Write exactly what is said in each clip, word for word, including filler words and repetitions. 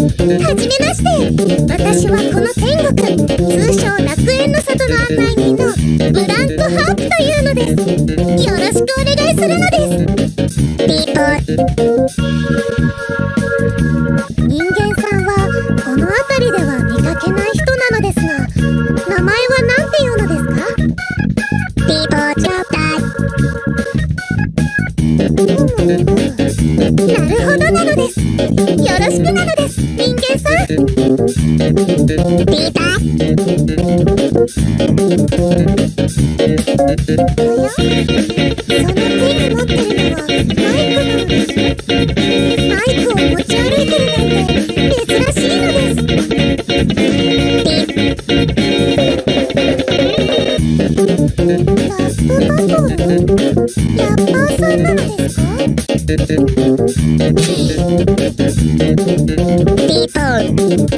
はじめまして。私はこの天国、通称楽園の里の案内人のブランクハープというのです。よろしくお願いするのです。ピーポー。人間さんはこの辺りでは見かけない人なのですが、名前は何ていうのですか？ピーポーちょうだい。なるほどなのです。よろしくなのです、人間さん。ピーター。おや？その手に持ってるのはマイクなのです。マイクを持ち歩いてるなんて珍しいのです。ラップバトル？ラッパーさんなのですか？ピーポー。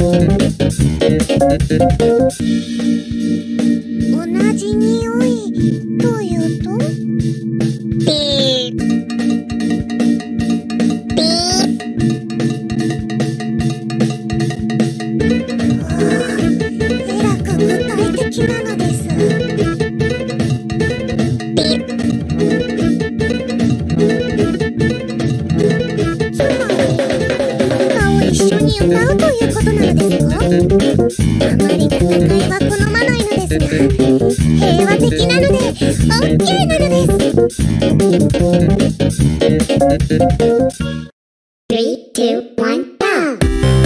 同じ匂いというと？ピー。ピー。えらく具体的なのです。ピー。つまり歌を一緒に歌うということなのですか？あまり戦いは好まないのですが、平和的なので OK なのです。スリー、ツー、ワン、ダウン。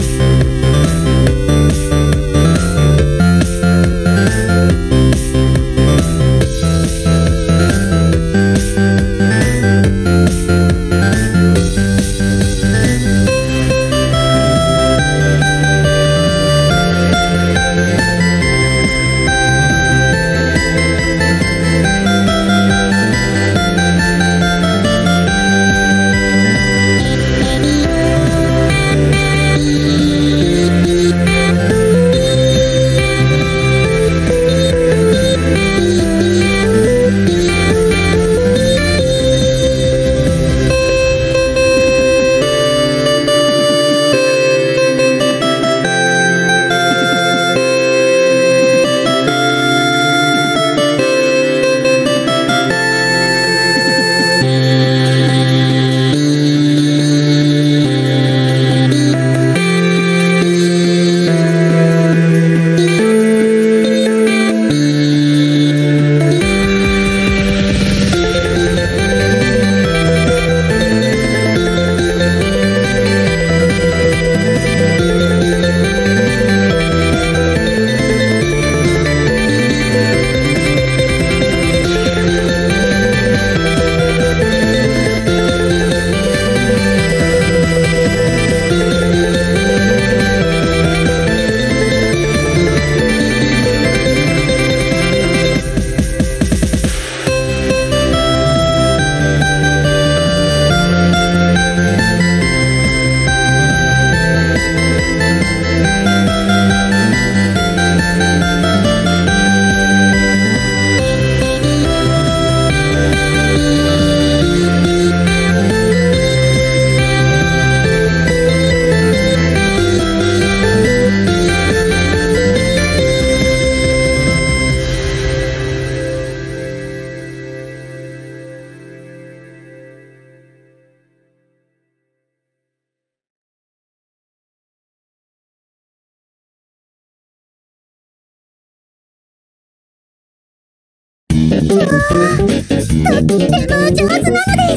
うわー、とっても上手なのです。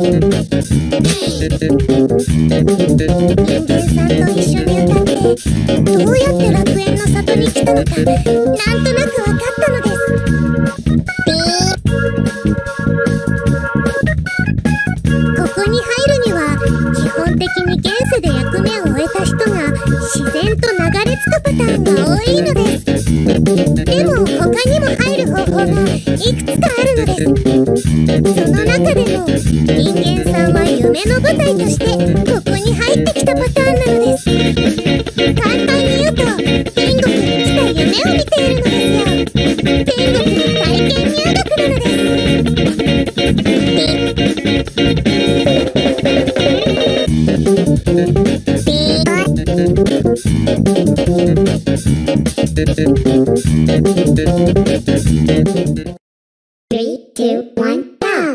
人間さんと一緒に歌ってどうやって楽園の里に来たのかなんとなく分かったのです。ピー。ここに入るには基本的に現世で役目を終えた人が自然と流れ着くパターンが多いのです。でも他にも入る方法がいくつかあるのです。その中でも人間さんは夢の舞台としてここに入ってきたパターンなのです。簡単に言うと天国に来た夢を見ているのですよ。天国の体験入学なのです。ピー。ピー。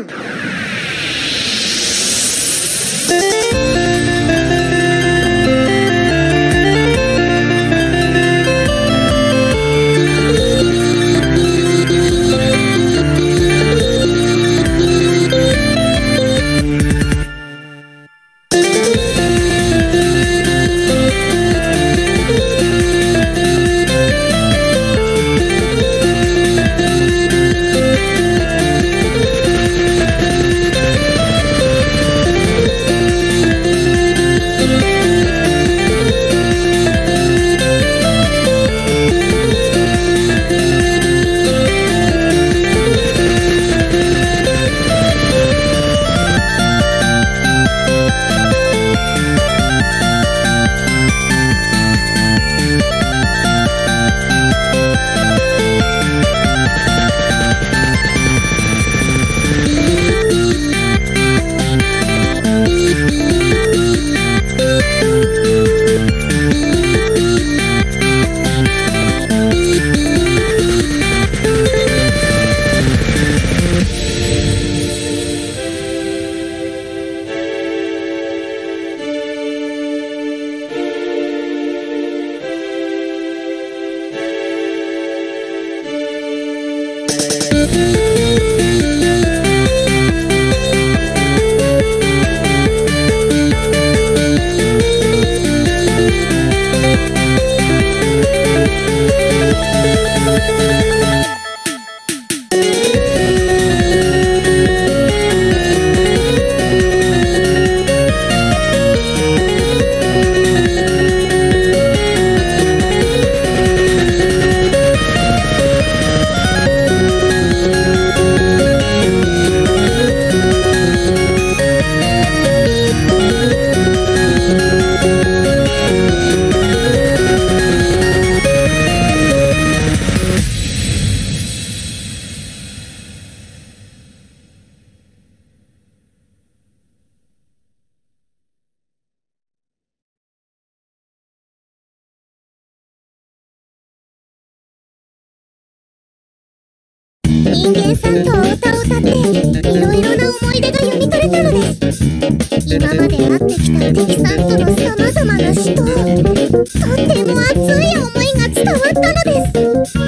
人間さんとお歌を歌っていろいろな思い出が読み取れたのです。今まで会ってきた敵さんとのさまざまな死ととっても熱い思いが伝わったのです。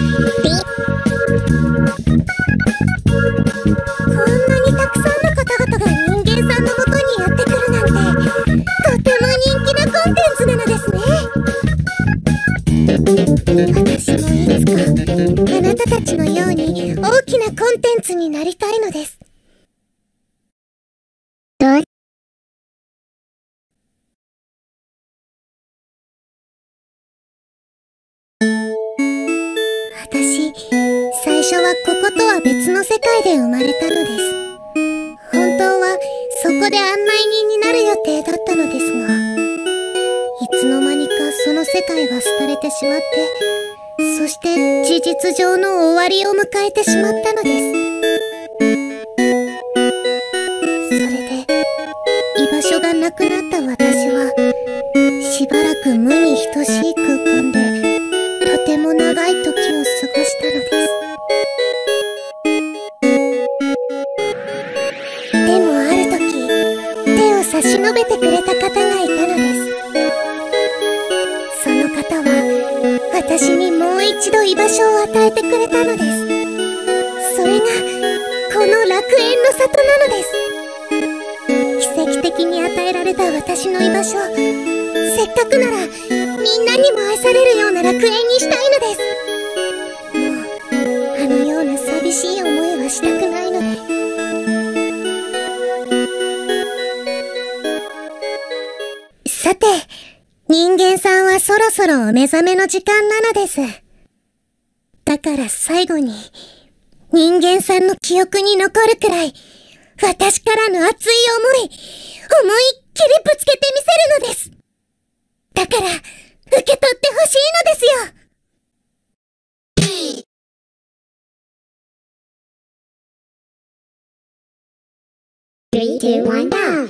こんなにたくさんの方々が人間さんのもとにやってくるなんてとても人気なコンテンツなのですね。私もいつかあなたたちのように大きなコンテンツになりたいのです。私、最初はこことは別の世界で生まれたのです。本当はそこで案内人になる予定だったのですが、いつの間にかその世界は廃れてしまって、そして事実上の終わりを迎えてしまったのです。それで居場所がなくなった私はしばらく無に等しい空間でとても長い時を過ごしたのです。でもある時、手を差し伸べてくれた方がいたのです。その方は私にもう一度居場所を与えてくれたのです。それがこの楽園の里なのです。奇跡的に与えられた私の居場所、せっかくならみんなにも愛されるような楽園にしたいのです。もうあのような寂しい思いはしたくないので。さて、人間さんはそろそろお目覚めの時間なのです。だから最後に人間さんの記憶に残るくらい私からの熱い思い、思いっきりぶつけてみせるのです。だから受け取ってほしいのですよ。スリー、ツー、ワン、ダウン。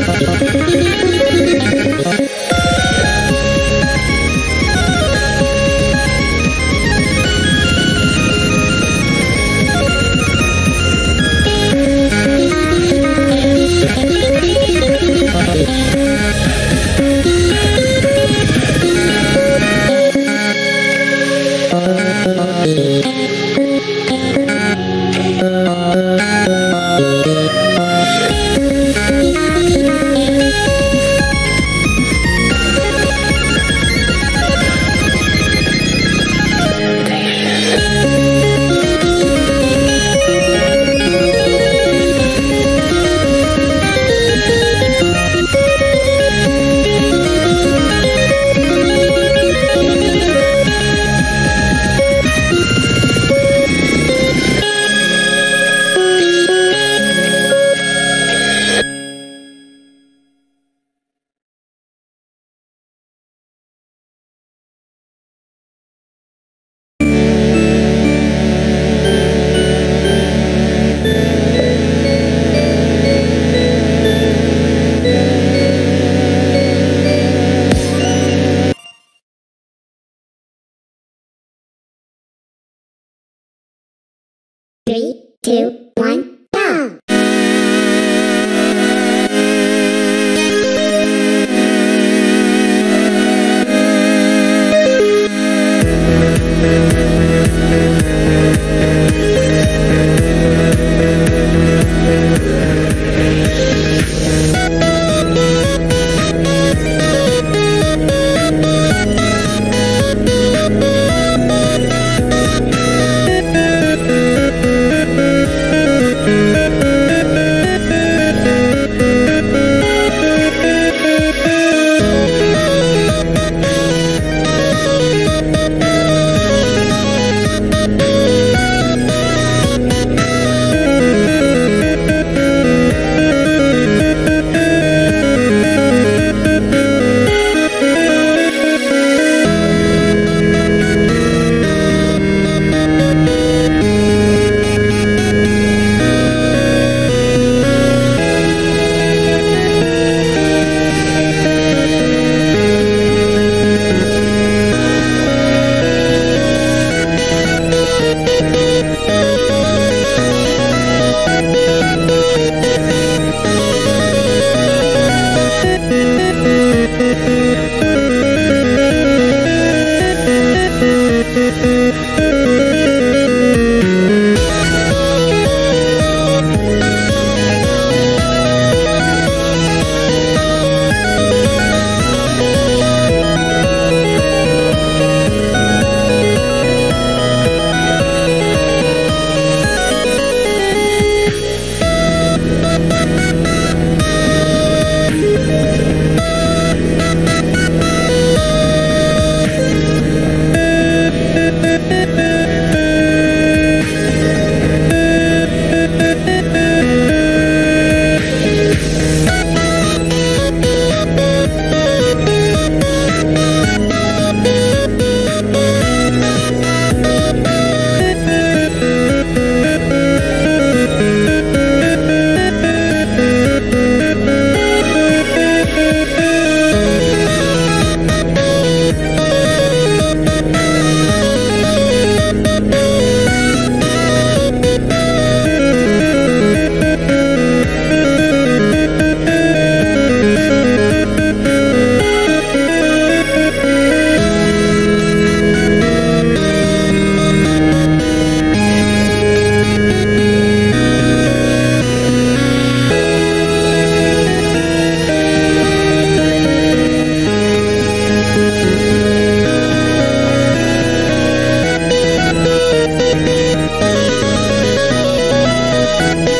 Three, two, one, go!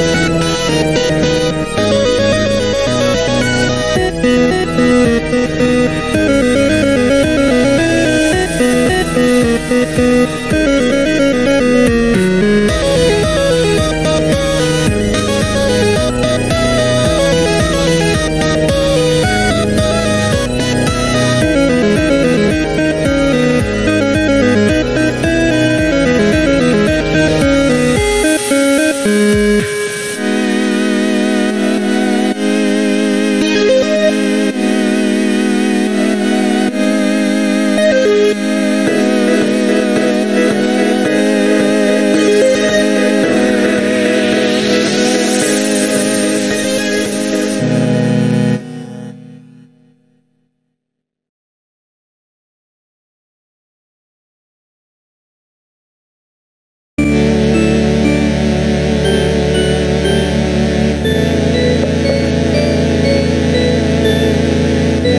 Thank you.